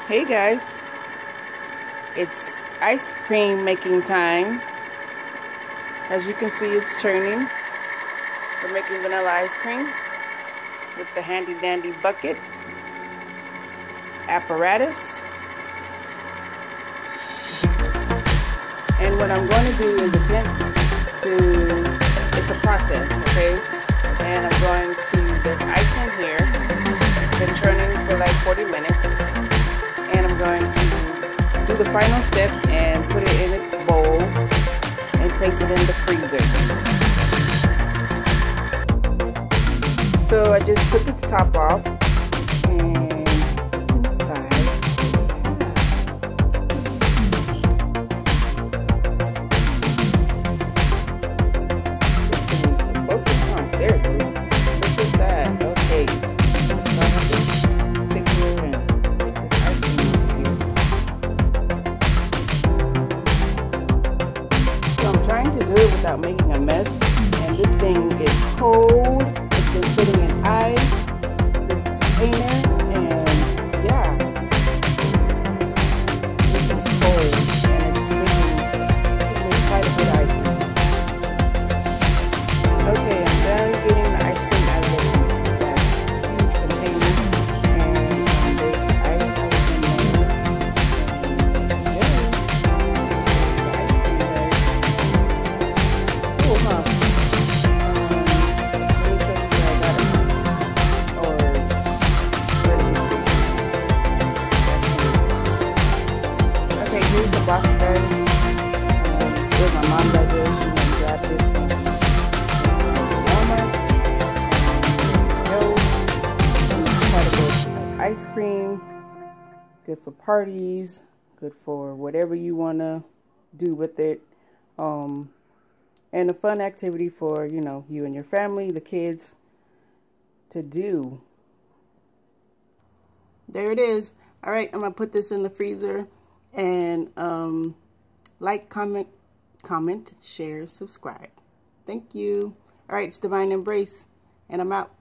Hey guys, it's ice cream making time. As you can see, it's churning. We're making vanilla ice cream with the handy dandy bucket apparatus. And what I'm going to do is it's a process, okay? And I'm going to, there's ice in here. It's been churning for like 40 minutes. And I'm going to do the final step and put it in its bowl and place it in the freezer. So I just took its top off and inside. There it goes. Look at that. Okay. So I have to sit here and get this ice cream here. So I'm trying to do it without making a mess. And this thing is cold. It's been sitting in ice. This container. And yeah. This is cold. And it's making quite a bit of ice cream. Okay, I'm done getting the ice cream out of that huge container, and there's ice cream there. The ice cream there. Cool, huh? Let me show you where I got it. Or okay, here's the box, guys. Where my mom does it, she went and grabbed this from ice cream, good for parties, good for whatever you want to do with it, and a fun activity for, you know, you and your family, the kids, to do. There it is. All right, I'm gonna put this in the freezer, and like, comment, share, subscribe. Thank you. All right, it's Divine Embrace, and I'm out.